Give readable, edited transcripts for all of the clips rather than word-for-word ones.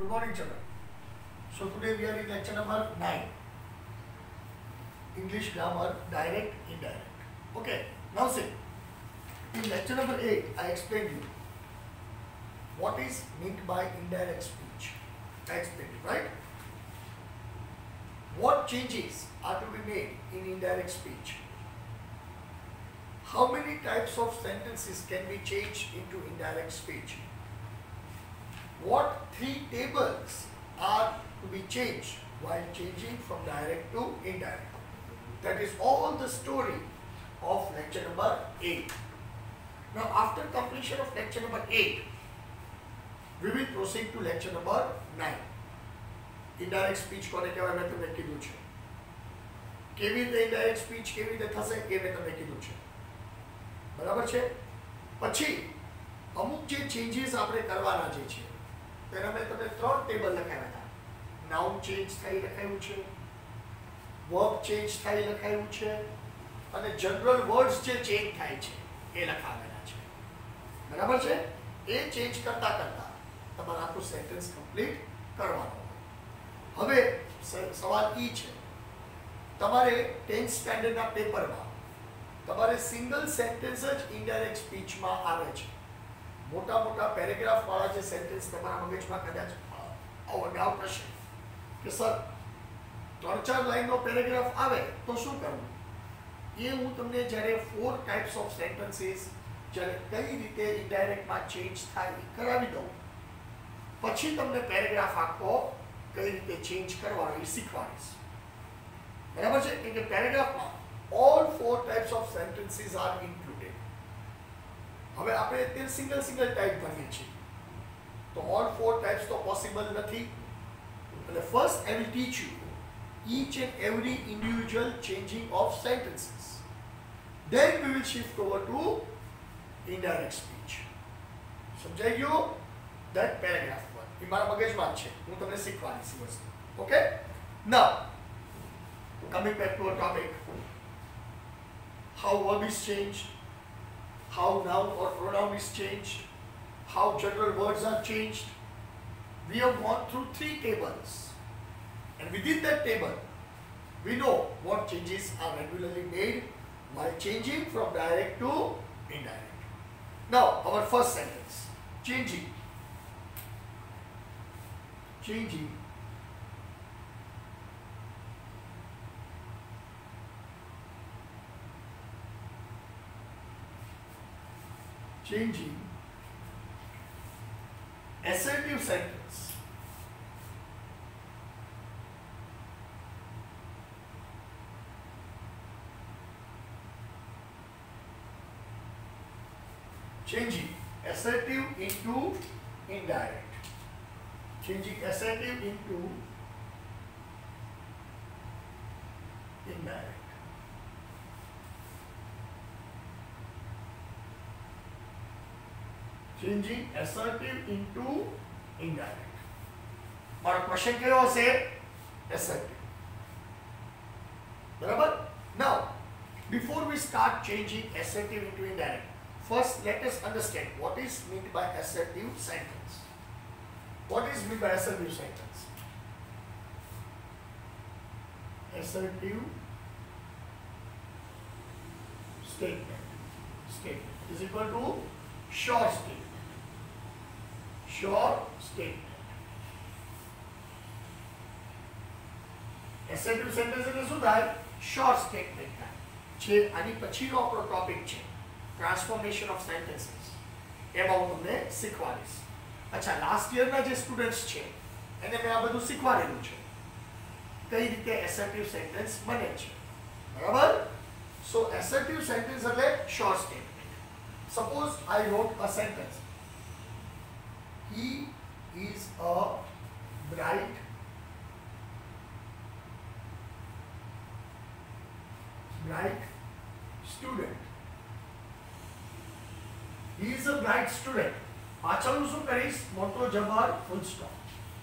Good morning, children. So today we are in lecture number 9. English grammar, direct, indirect. Okay. Now see, in lecture number 8, I explained you what is meant by indirect speech. I explained it, right? What changes are to be made in indirect speech? How many types of sentences can be changed into indirect speech? What 3 tables are to be changed while changing from direct to indirect? That is all the story of lecture number 8. Now after completion of lecture number 8, we will proceed to lecture number 9. Indirect speech કોને કહેવાય મેં તમને કીધું છે. કેવી રીતે indirect speech કેવી રીતે થશે એ મેં તમને કીધું છે. બરાબર છે? પછી અમુક જે ચેન્જીસ આપણે કરવાના જે છે તેના મેં તમને 3 ટેબલ લખાવ્યા હતા. નાઉન ચેન્જ થઈ લખાયું છે, વર્બ ચેન્જ થઈ લખાયું છે અને જનરલ વર્ડ્સ જે ચેન્જ થાય છે એ લખાવેલા છે. બરાબર છે? એ ચેન્જ કરતા કરતા તમારે આખું સેન્ટેન્સ કમ્પ્લીટ કરવાનું. હવે સવાલ ઈ છે, તમારે 10th સ્ટાન્ડર્ડના પેપરમાં તમારે સિંગલ સેન્ટેન્સ જ ઇનડાયરેક્ટ સ્પીચમાં આવે છે. મોટા મોટા પેરેગ્રાફવાળા જે સેન્ટેન્સ તમારા મગજમાં કદાચ આવો ડાઉટ હશે કે સર 3-4 લાઈનનો પેરેગ્રાફ આવે તો શું કરવું, એ હું તમને જ્યારે 4 ટાઈપ્સ ઓફ સેન્ટેન્સીસ જ્યારે કઈ રીતે ઇનડાયરેક્ટમાં ચેન્જ થાય એ કરાવી દઉં, પછી તમને પેરેગ્રાફ આખો કઈ રીતે ચેન્જ કરવાનો એ શીખવાડીશ. બરાબર છે? કેમ કે પેરેગ્રાફમાં all 4 types of sentences are included. હવે આપણે તે સિંગલ ટાઈપ ભણીએ છીએ તો all 4 types તો પોસિબલ નથી. એટલે first I will teach you each and every individual changing of sentences. Then we will shift over to indirect speech. સમજાઈ ગયું? That paragraph one. એ મારા મગજમાં છે, હું તમને શીખવાડીશ એ વસ્તુ. Okay? Now, coming back to our topic. How verb is changed, how noun or pronoun is changed, how general words are changed. We have gone through 3 tables, and within that table we know what changes are regularly made while changing from direct to indirect. Now our first sentence, changing changing assertive sentence. Changing assertive into indirect. Changing assertive into indirect. Changing assertive into indirect. મારો question કયો હશે? assertive. બરાબર? Now, before we start changing assertive into indirect, first let us understand what is meant by assertive sentence. What is meant by assertive sentence? Assertive statement. Statement is equal to short statement. Short statement. Assertive sentence એટલે શું થાય? Short statement થાય છે. આની પછીનો આપણો topic છે transformation of sentences. એમાં હું તમને શીખવાડીશ. અચ્છા, લાસ્ટ યરના જે સ્ટુડન્ટ્સ છે એને મેં આ બધું શીખવાડેલું છે કઈ રીતે assertive sentence બને છે. બરાબર? સો assertive sentence એટલે short statement. Suppose I wrote a sentence. He is a bright student. He is a bright student. પાછળનું શું કરીશ? મોટો જબર ફૂલ સ્ટોપ.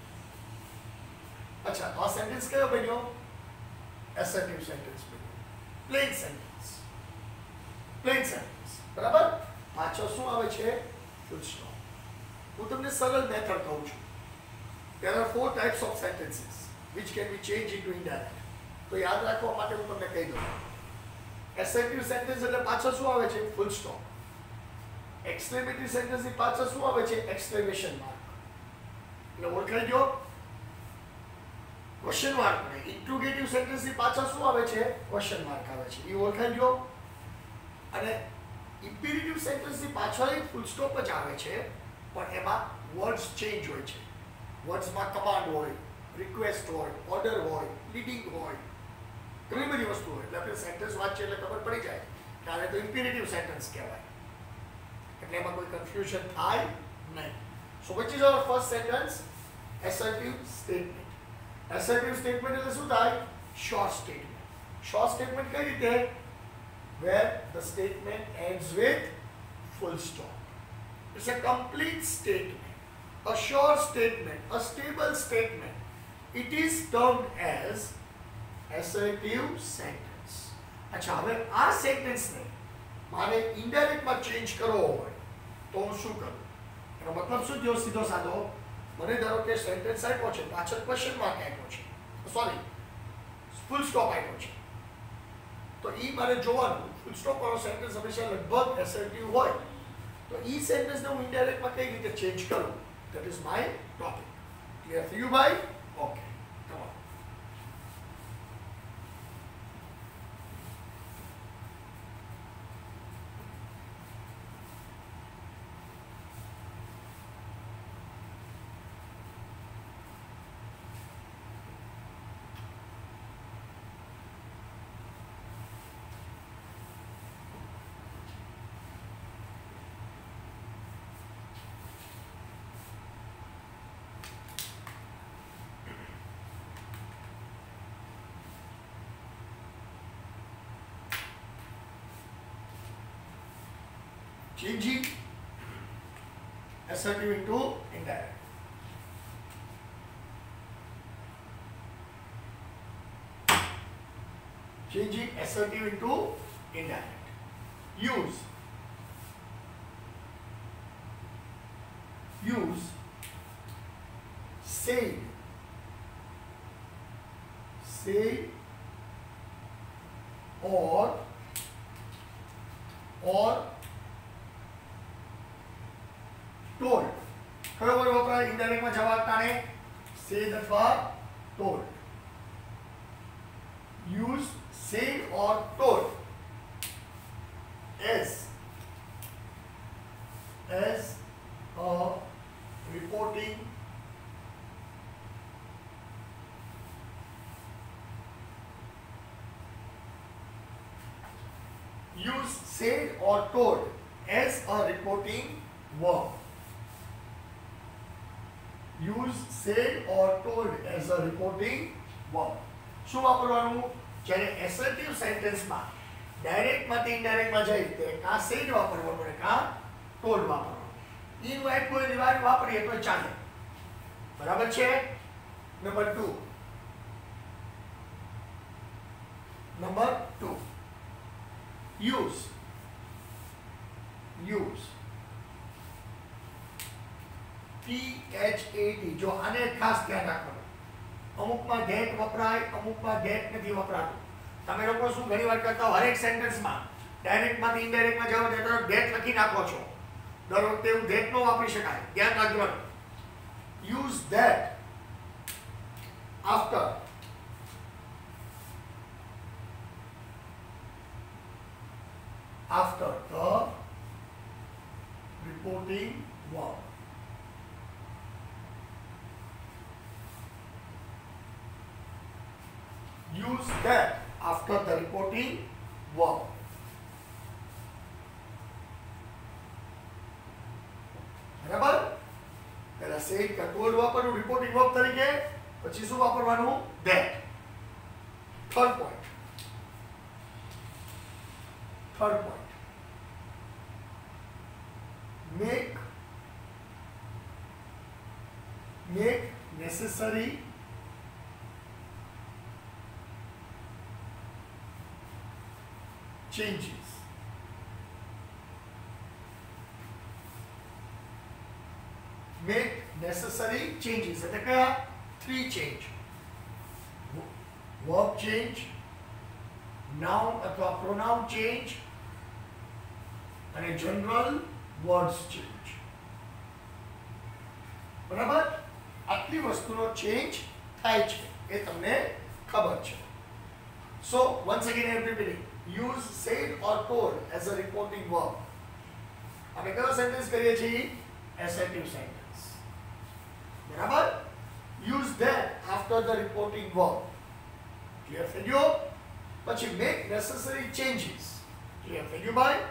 અચ્છા, આ સેન્ટેન્સ કયો બન્યો? assertive sentence બન્યો. plain sentence. બરાબર? પાછળ શું આવે છે? Full stop. હું તમને સરળ મેથડ કહું છું. there are four types of sentences which can be changed into indirect. તો યાદ રાખવા માટે હું તમને કહી દઉં. assertive sentence એટલે પાછળ શું આવે છે? Full stop. exclamative sentence ની પાછળ શું આવે છે? exclamation mark. એટલે ઓળખાઈ ગયો? ક્વેશ્ચન માર્ક ને ઇન્ટ્રોગેટિવ સેન્ટેન્સ ની પાછળ શું આવે છે? ક્વેશ્ચન માર્ક આવે છે. એ ઓળખાઈ ગયો? અને ઇમ્પેરેટિવ સેન્ટેન્સ ની પાછળ ફૂલ સ્ટોપ જ આવે છે, પણ એમાં વર્ડ્સ ચેન્જ હોય છે. વર્ડ્સ માં કમાન્ડ હોય, રિક્વેસ્ટ હોય, ઓર્ડર હોય, લીડિંગ હોય, ઘણી બધી વસ્તુ હોય. એટલે આપણે સેન્ટેન્સ વાંચીએ એટલે ખબર પડી જાય કે આને તો ઇમ્પેરેટિવ સેન્ટેન્સ કહેવાય. એટલે એમાં કોઈ કન્ફ્યુઝન થાય નહીં. સો which is our first sentence? assertive statement. assertive statement એટલે શું થાય? short statement. short statement કઈ રીતે? where the statement ends with full stop. It's a complete statement, a short statement, a stable statement. It is termed as assertive sentence. अच्छा, હવે આ sentence ને મારે ઇનડાયરેક્ટ માં ચેન્જ કરવો હોય તો હું શું કરું? એનો મતલબ શું થયો? સીધો સાધો, મને ધારો કે સેન્ટેન્સ આપ્યો છે, પાછળ ક્વેશ્ચન માર્ક આપ્યો છે, સોરી ફૂલ સ્ટોપ આપ્યો છે, તો ઈ મારે જોવાનું ફૂલ સ્ટોપ વાળો સેન્ટેન્સ હંમેશા લગભગ એસર્ટિવ હોય. તો ઈ સેન્ટેન્સ ને હું ઇનડાયરેક્ટ માં કઈ રીતે ચેન્જ કરું? That is my topic. Clear for you ભાઈ? Okay, come on. Changing assertive into indirect. Changing assertive into indirect. Use said or told. કયો વર્ડ વપરાય ઇનડાયરેક્ટ માં જવાબ તાણે? said અથવા told. use said or told as a reporting use said or told as a reporting verb. Use said or told as a reporting verb. શું વાપરવાનું? જ્યારે assertive સેન્ટેન્સમાં ડાયરેક્ટ માંથી ઇનડાયરેક્ટ માં જાય તે કા said વાપરવાનું અને કા told વાપરવાનું. ઈન વાઇટ કોઈ રિવાજ વાપરીએ તો ચાલે. બરાબર છે? નંબર 2. નંબર 2. use THAT. જો આને ખાસ ધ્યાન રાખવાનું. અમુકમાં that વપરાય, અમુકમાં that નથી વપરાતું. તમે લોકો શું ઘણીવાર કરતા હો, હરેક સેન્ટેન્સમાં ડાયરેક્ટ માંથી ઇનડાયરેક્ટ માં જાવ તો that લખી નાખો છો. દર વખતે એવું that નો વાપરી શકાય. ધ્યાન રાખવાનું. use that after the reporting verb. Use that after the reporting verb. બરાબર? પહેલા said કે told વાપરવું reporting verb તરીકે, પછી શું વાપરવાનું? that. Third point. Make necessary changes. Make necessary changes એટલે કયા 3 change verb change noun અથવા pronoun change અને general words change બરાબર આટલી વસ્તુનો ચેન્જ થાય છે એ તમને ખબર છે so once again I am repeating use said or told as a reporting verb આપણે કયો સેન્ટેન્સ કરીએ છીએ assertive sentence બરાબર use that after the reporting verb clear થઈ ગયો પછી make necessary changes clear થઈ ગયું ભાઈ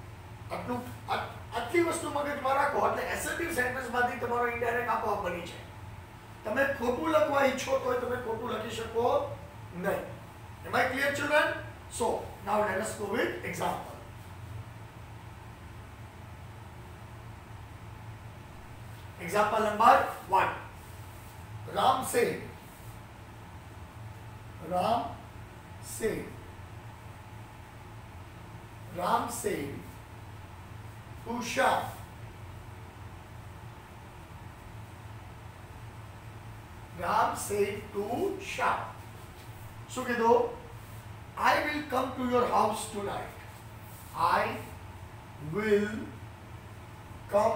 આટલી વસ્તુ મગજમાં રાખો એટલે assertive sentence માંથી તમારો ઇનડાયરેક્ટ આપોઆપ બની જાય તમે ખોટું લખવા ઈચ્છો તો તમે ખોટું લખી શકો નહીં am I clear children so now let us go with example example number 1 Ram said to Shah Ram said to Shah શું કીધું I will come to your house tonight I will come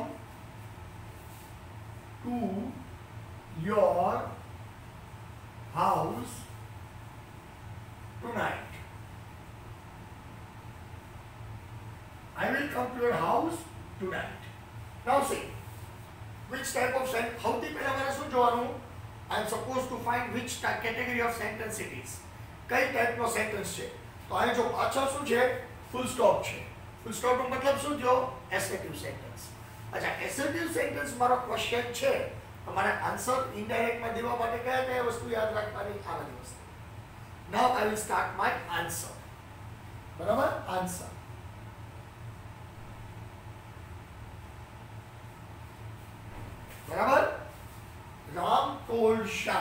to your house tonight I will come to your house tonight now see which type of sentence સૌથી પહેલા મારે શું જોવાનું I am supposed to find which category of sentence it is કઈ ટાઈપનો sentence છે તો અહીં જો પાછળ શું છે ફૂલ સ્ટોપ છે ફૂલ સ્ટોપનો મતલબ શું થયો એસેટિવ સેન્ટેન્સ અચ્છા એસેટિવ સેન્ટેન્સ મારો ક્વેશ્ચન છે તો મારે આન્સર ઇનડાયરેક્ટમાં દેવા માટે કયા કયા વસ્તુ યાદ રાખવાની આ બધી વસ્તુ now I will start my answer બરાબર આન્સર બરાબર Ram told Shah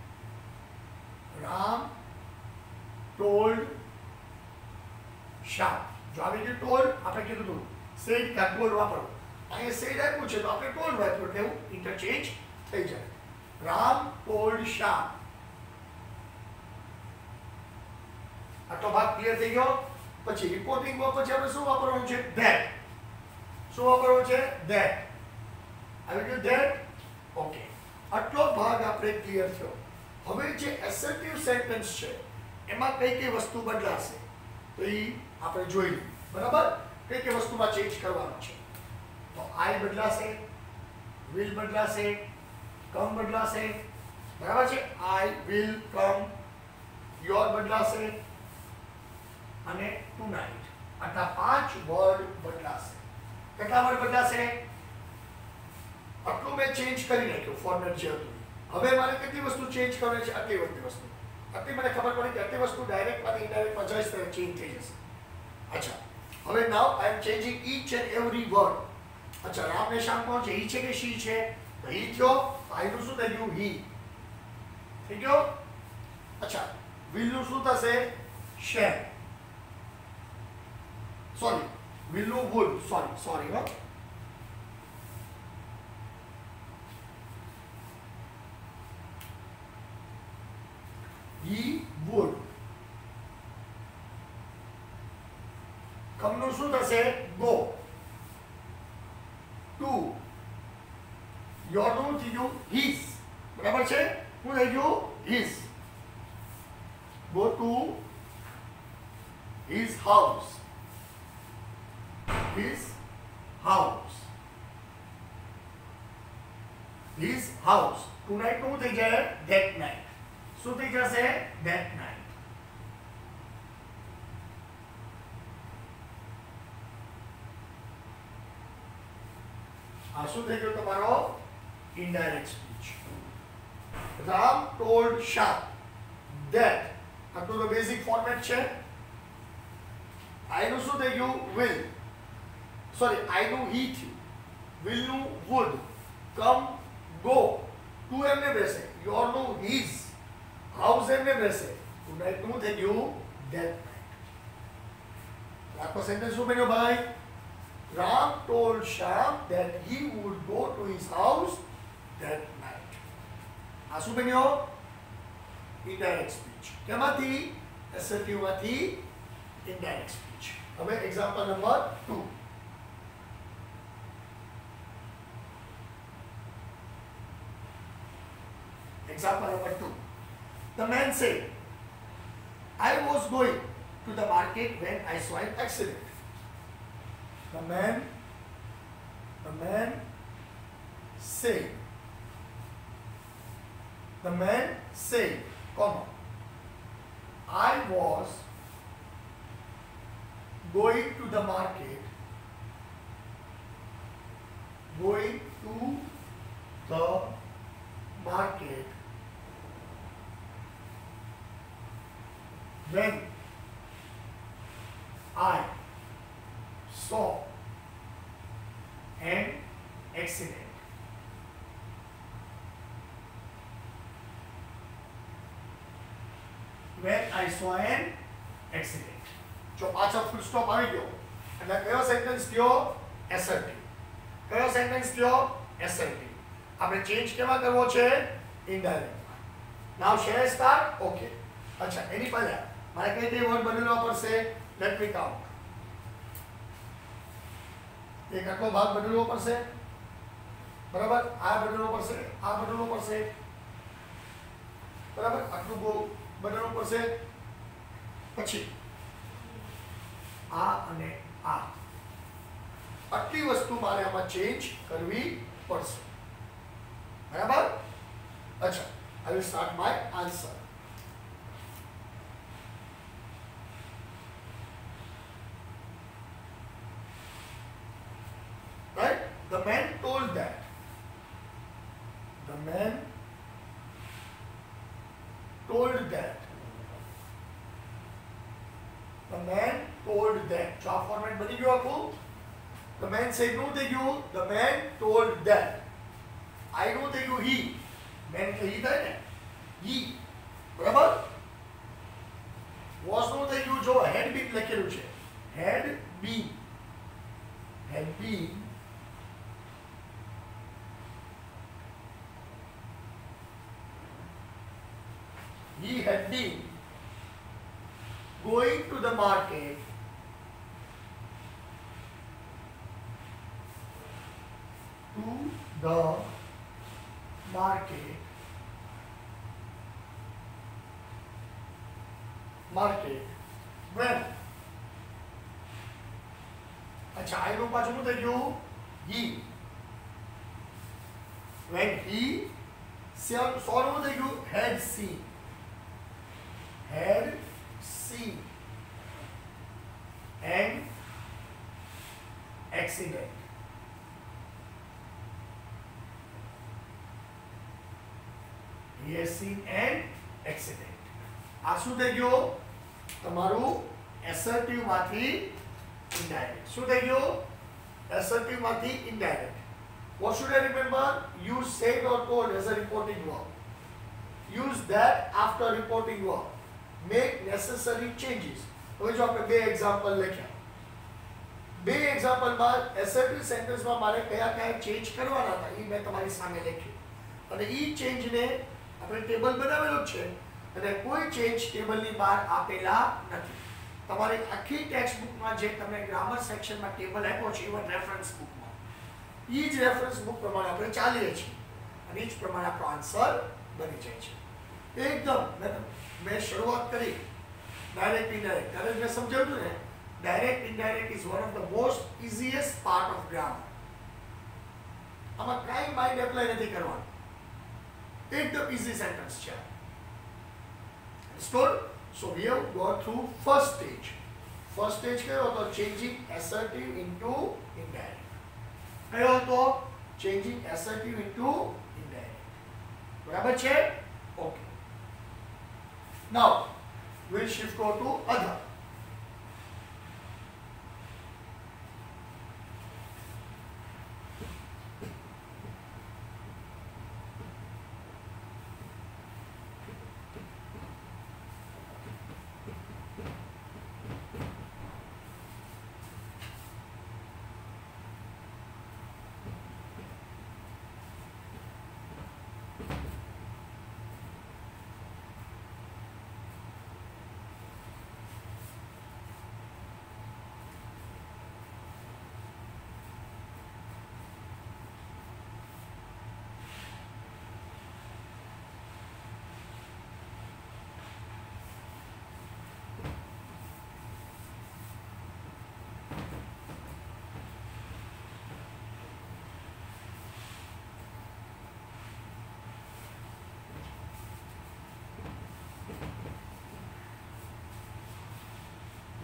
જો આવી ગયું told આપણે કીધું હતું said કા told વાપરો અહીંયા said આપ્યું છે તો આપણે told વાપરો એટલે એવું ઇન્ટરચેન્જ થઈ જાય Ram told Shah આટલો ભાગ ક્લિયર થઈ ગયો પછી રિપોર્ટિંગ વર્બ પછી આપણે શું વાપરવાનું છે that શું વાપરવાનું છે that આવી ગયું that ઓકે આટલો ભાગ આપણે ક્લિયર થયો હવે જે એસર્ટિવ સેન્ટેન્સ છે એમાં કઈ કઈ વસ્તુ બદલાશે તો એ આપણે જોઈ લઈએ બરાબર કઈ કઈ વસ્તુમાં ચેન્જ કરવાનું છે તો I બદલાશે will બદલાશે come બદલાશે બરાબર છે I will come your બદલાશે અને tonight આટલા 5 વર્ડ બદલાશે કેટલા વર્ડ બદલાશે આટલું મેં ચેન્જ કરી નાખ્યું ફોર્મેટ જે હતું હવે મારે કેટલી વસ્તુ ચેન્જ કરવાની છે આટલી વસ્તુ આટલી મને ખબર પડી કે આટલી વસ્તુ ડાયરેક્ટમાંથી ઇનડાયરેક્ટમાં જઈશ તો ચેન્જ થઈ જશે અચ્છા હવે now I am changing each and every word અચ્છા રામ ને શ્યામ કોણ છે હી છે કે શી છે તો હી થયો આઈનું શું થઈ ગયું હી થઈ ગયો અચ્છા વિલનું શું થશે શેર સોરી વિલનું વુડ સોરી હો He would. Come શું થશે go. To. Your નું થઈ ગયું his. બરાબર છે શું થઈ ગયું his. Go to his house. His house. His house. Tonight નું થઈ જાય that night. શું થઈ જશે that night આ શું થઈ ગયું તમારો indirect speech Ram told Shah that આટલું તો બેઝિક ફોર્મેટ છે I નું શું થઈ ગયું will સોરી I નું he થયું will નું would come go to એમને બેસે your નું his house એમને બેસે tonight નું થઈ ગયું that night આખો સેન્ટેન્સ શું બન્યો ભાઈ Ram told Sham that he would go to his house that night. આ શું બન્યો? Indirect speech. કેમાંથી? એસર્ટિવ માંથી ઇનડાયરેક્ટ સ્પીચ. હવે example number 2. Example number 2. The man said, I was going to the market when I saw an accident. The man said, comma, I was going to the market when I saw an accident. When I saw an accident. જો પાછળ full stop આવી ગયો એટલે કયો sentence થયો? Assertive. કયો sentence થયો? Assertive. આપણે ચેન્જ કેવા કરવો છે? Indirect. Now shall start. Okay. અચ્છા એની પહેલા મારે કઈ કઈ વર્ડ બદલવા પડશે? Let me count. એક આખો ભાગ બદલવો પડશે, બરાબર? આ બદલવો પડશે, આ બદલવો પડશે, બરાબર? આટલું બદલવું પડશે, પછી આ અને આ આટલી વસ્તુ મારે આમાં ચેન્જ કરવી પડશે, બરાબર? અચ્છા, I will start my answer. Right? The man told that. The man told that. The man told that. જો આ ફોર્મેટ બની ગયું આખું. The man said નું થઈ ગયું. The man told that. I નું થઈ ગયું he. Man એટલે he થાય ને. He. બરાબર? Was નું થઈ ગયું. જો had been લખેલું છે. Had been. Had been. He had been going to the market market when अच्छा I નું પાછું શું થઈ ગયું? he. When he saw નું થઈ ગયું? had seen an accident. He has seen an accident. આ શું થઈ ગયો? તમારું assertive માંથી indirect. શું થઈ ગયો? Assertive માંથી indirect. What should I remember? Use said or told as a reporting verb. Use that after reporting verb. Make necessary changes. હવે જો આપણે બે એક્ઝામ્પલ લખ્યા. બે એક્ઝામ્પલમાં એસર્ટિવ સેન્ટેન્સમાં મારે કયા કયા ચેન્જ કરવાના હતા એ મેં તમારી સામે લખ્યું. અને એ ચેન્જને આપણે ટેબલ બનાવેલું છે અને કોઈ ચેન્જ ટેબલની બહાર આપેલા નથી. તમારી આખી ટેક્સ્ટ બુકમાં જે તમને ગ્રામર સેક્શનમાં ટેબલ આપ્યો છે ઇવન રેફરન્સ બુકમાં એ જ રેફરન્સ બુક પ્રમાણે આપણે ચાલીએ છીએ અને એ જ પ્રમાણે આપણો આન્સર બની જાય છે. એકદમ મેં શરૂઆત કરી ડાયરેક્ટ ઇનડાયરેક્ટ ત્યારે મેં સમજાવ્યું ને direct indirect is one of the most easiest part of grammar. આમાં કાંઈ માઇન્ડ એપ્લાય નથી કરવાનું, એકદમ ઇઝી સેન્ટેન્સ છે. Understood? So we have gone through first stage. First stage કયો હતો? Changing assertive into indirect. કયો હતો? Changing assertive into indirect. બરાબર છે? Okay. Now we'll shift over to other.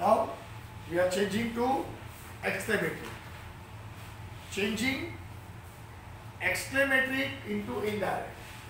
Now we are changing to exclamatory. Changing exclamatory into indirect.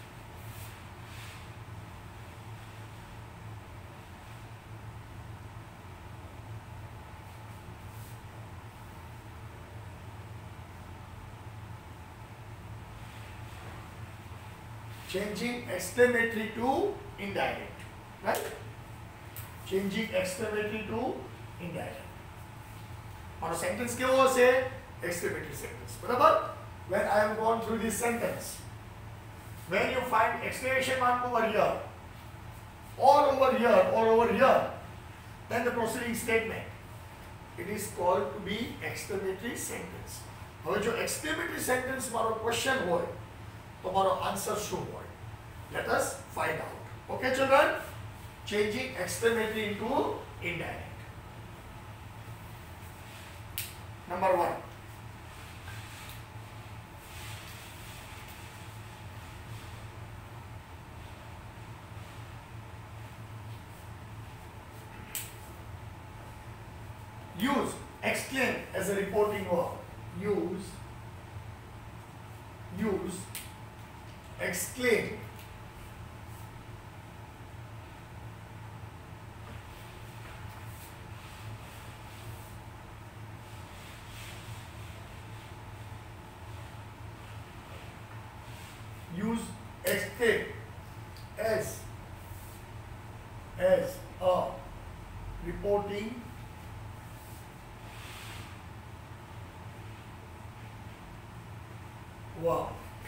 Changing exclamatory to indirect, right? Changing exclamatory to indirect. और sentence क्या हो से exclamatory sentence, बराबर? When I have gone through this sentence, when you find exclamation mark over here, or over here, or over here, then the preceding statement, it is called to be exclamatory sentence. હવે જો exclamatory sentence મારો question હોય, તો મારો answer શું હોય? Let us find out. Okay, children? Changing exclamatory into indirect. Number 1. Use exclaim as a reporting verb. Use exclaim as a reporting verb.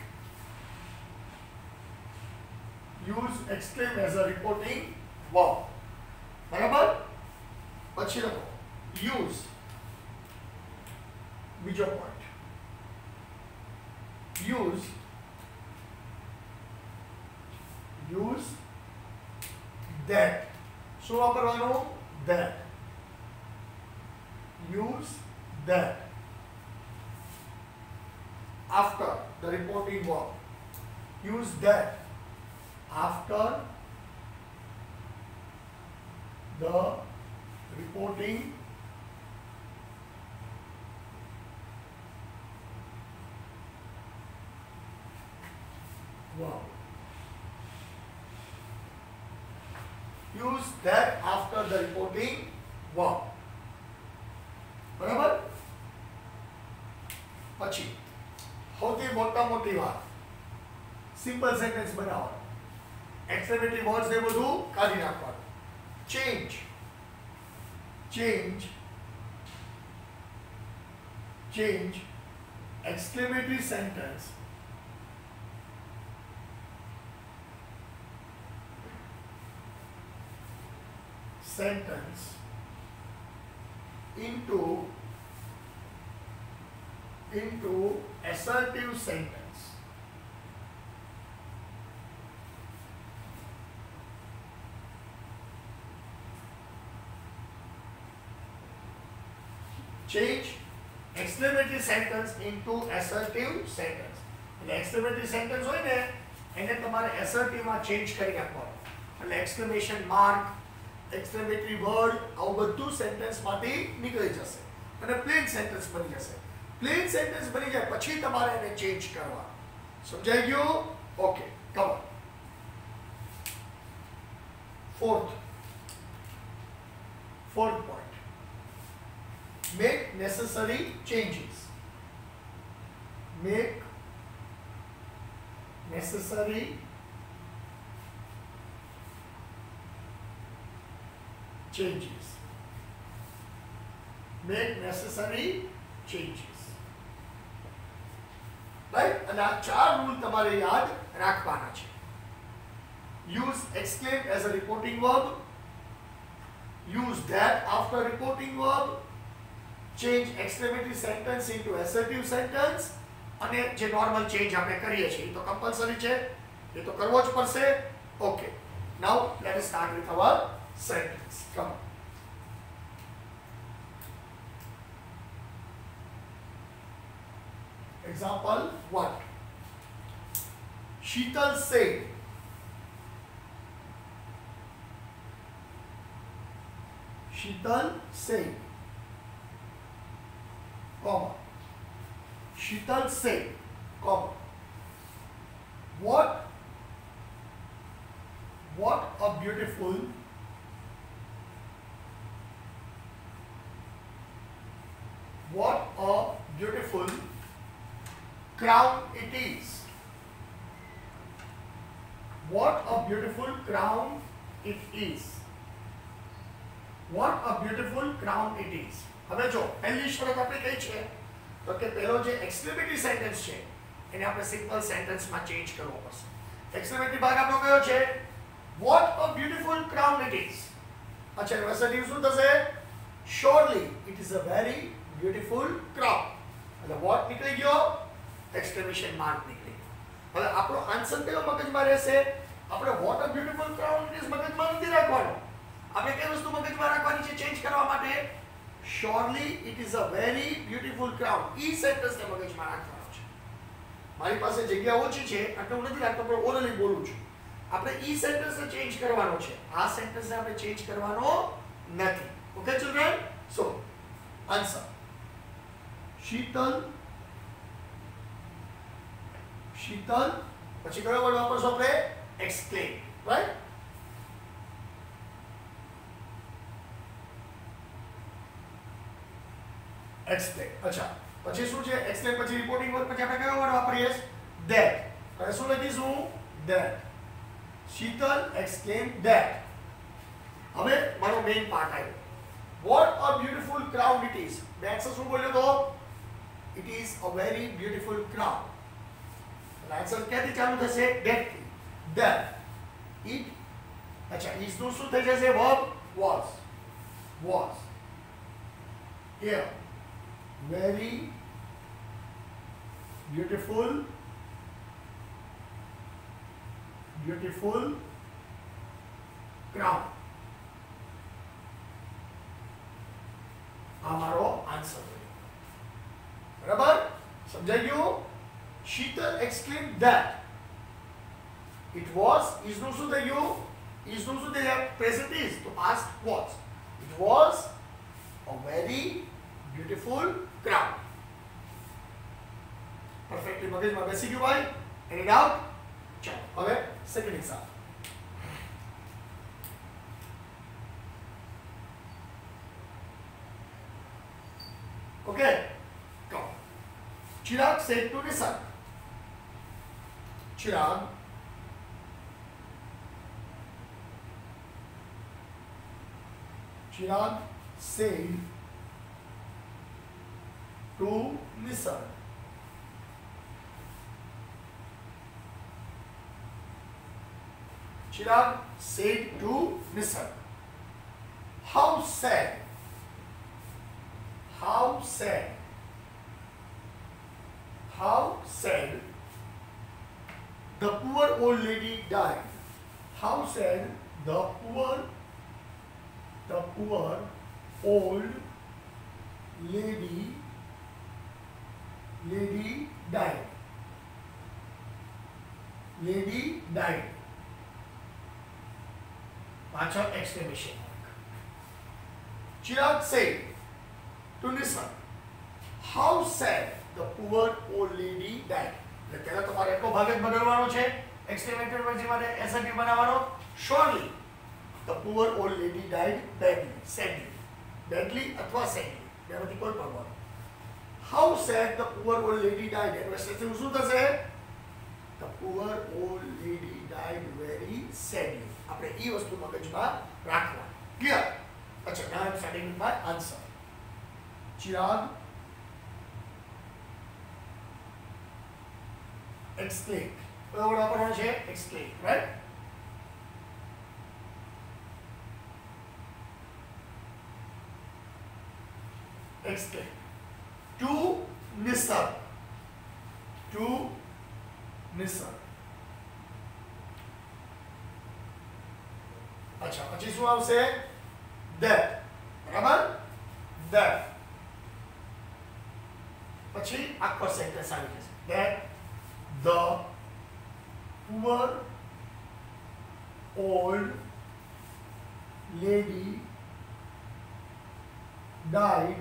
Use exclaim as a reporting verb. बराबर? પછી લખો use બીજો point. use that. શું વાપરવાનું? that. Use that after the reporting verb. Use that after the reporting verb. Use that after the reporting verb. બરાબર? પછી સૌથી મોટી વાત સિમ્પલ સેન્ટેન્સ બનાવવાનું. એક્સક્લેમેટરી વર્ડ્સ ને બધું કાઢી નાખવાનું. change exclamatory sentence into assertive sentence. Change exclamatory sentence into assertive sentence. એટલે exclamatory sentence હોય ને એને તમારે assertive માં change કરી નાખવાનું. એટલે exclamation mark, exclamatory word આવું બધું sentence માંથી નીકળી જશે અને plain sentence બની જશે. plain sentence બની જાય પછી તમારે એને change કરવા. સમજાઈ ગયું? Okay, come on. fourth point. Make necessary changes. Make necessary changes. Make necessary changes. Right? અને આ ચાર રૂલ તમારે યાદ રાખવાના છે. Use exclaim as a reporting verb. Use that after reporting verb. Change exclamatory sentence into assertive sentence. અને જે normal change આપણે કરીએ છીએ તો કમ્પલસરી છે, એ તો કરવો જ પડશે. Okay, now let us start with our sentence. Come on. Example 1. Sheetal Sheetal said, comma, Sheetal said, comma, what a beautiful crown it is. What a beautiful crown it is. What a beautiful crown it is. હવે જો પહેલી શરત આપણે કઈ છે તો કે પહેલો જે એક્સક્લેમેટરી સેન્ટેન્સ છે એને આપણે સિમ્પલ સેન્ટેન્સમાં ચેન્જ કરવો પડશે. એક્સક્લેમેટરી ભાગ આપણો કયો છે? What a beautiful crown it is. અચ્છા એસેટિવ શું થશે? Surely it is a very beautiful crown. એટલે what નીકળી ગયો? એક્સક્લેમેશન માર્ક નીકળી ગયો. હવે આપણો આન્સર કયો મગજમાં રહેશે? આપણે what a beautiful crown it is મગજમાં નથી રાખવાનો. આપણે કઈ વસ્તુ મગજમાં રાખવાની છે ચેન્જ કરવા માટે? Surely it is a very beautiful crown. ઈ સેન્ટેન્સ ને મગજમાં રાખવાનો છે. મારી પાસે જગ્યા ઓછી છે એટલે હું નથી રાખતો પણ ઓરલી બોલું છું. આપણે ઈ સેન્ટેન્સ ને ચેન્જ કરવાનો છે. આ સેન્ટેન્સ ને આપણે ચેન્જ કરવાનો નથી. Okay children? So answer Sheetal પછી કયો વર્ડ વાપરશો આપણે? એક્સક્લેમ. રાઈટ? એક્સપ્લેન. અચ્છા પછી શું છે? એક્સપ્લેન પછી રિપોર્ટિંગ વર્ડ પછી આપણે કયો વર્ડ વાપરીએ? ધેટ. હવે શું લખીશું? ધેટ. Sheetal explain that. હવે મારો મેઇન પાર્ટ આવ્યો. What a beautiful crown it is. That શું બોલ્યો તો? It is a very beautiful crown. Answer ક્યાંથી ચાલુ થશે? ધેટ થી. ધેટ. It. અચ્છા is નું શું થઈ જશે? Verb was. Here. Very beautiful crown. हमारो आंसर बराबर समझाई गयो? शीतल exclaimed that it was is નું શું થઈ ગયું? is નું શું થઈ ગયા? present is તો past was. It was a very beautiful crown. Perfectly મગજમાં બેસી ગયું ભાઈ? Any doubt? ચાલો હવે second exam. Okay, go. Chirag said to Nisarg. Chirag said to Nisarg. Chirag said to Nisarg, how sad the poor old lady died. How sad the poor old lady died. પાછળ exclamation mark. Chirag said to Nisarg, how sad the poor old lady died. એટલે પહેલા તમારે એટલો ભાગ જ બદલવાનો છે. Exclamatory word માટે એસએટી બનાવવાનો. Surely the poor old lady died sadly અથવા sadly બેમાંથી કોઈ પણ બોલો. How sad the poor old lady died. એટલે શું થશે? The poor old lady died very sadly. આપણે ઈ વસ્તુ મગજમાં રાખવા. ક્લિયર? અચ્છા now I'm starting with my answer. Chirag explain. કયો વર્ડ વાપરવાનો છે? explain, right? explain. To Nisarg. અચ્છા પછી શું આવશે? that. બરાબર? that. પછી આખો સેન્ટેન્સ આવી જશે. that the poor old lady died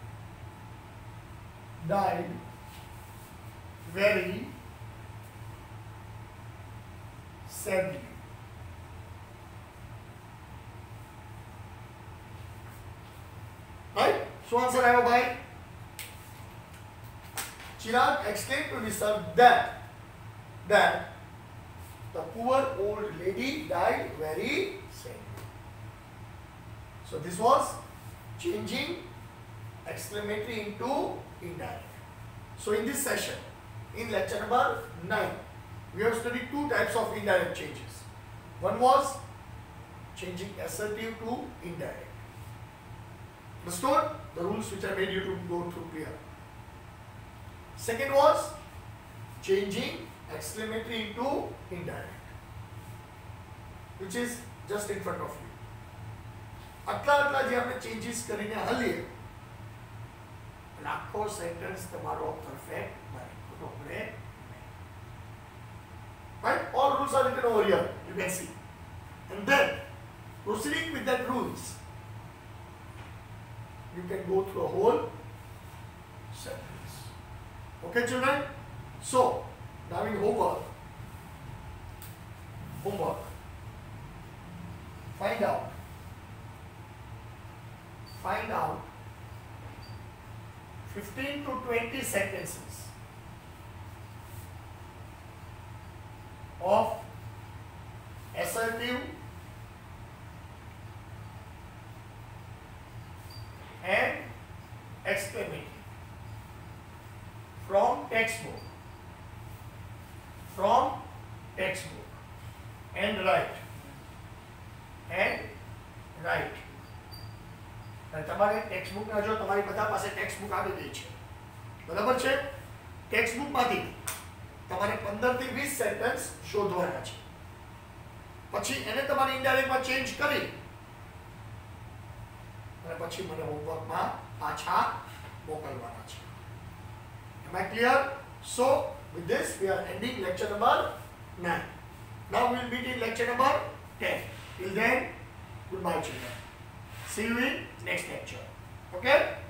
very sadly. Right? So answer I have by Chirag explained to the sir that the poor old lady died very sadly. So this was changing exclamatory into indirect. So in this session, in lecture number 9, we have studied two types of indirect changes. One was changing assertive to indirect. Understood? The rules which I made you to go through clear. Second was changing exclamatory into indirect, which is just in front of you. આટલા જે આપણે changes કરીને હલીએ આખો sentence તમારો perfect બને. Right? All rules are written over here, you can see. And then proceeding with that rules, you can go through a whole sentence. Okay, children? So now in homework, find out 15 to 20 sentences of assertive and exclamatory from textbook and write તમારે textbook ના જો તમારી બધા પાસે text book આવી ગઈ છે, બરાબર છે? ટેક્સ્ટ બુક માંથી તમારે 15 થી 20 સેન્ટેન્સ શોધવાના છે, પછી એને તમારે ઇનડાયરેક્ટ માં ચેન્જ કરી અને પછી મને હોમવર્ક માં પાછા મોકલવાના છે. Am I clear? So with this we are ending lecture number 9. Now we will meet in lecture number 10. Till then, goodbye children. See you in next lecture. Okay?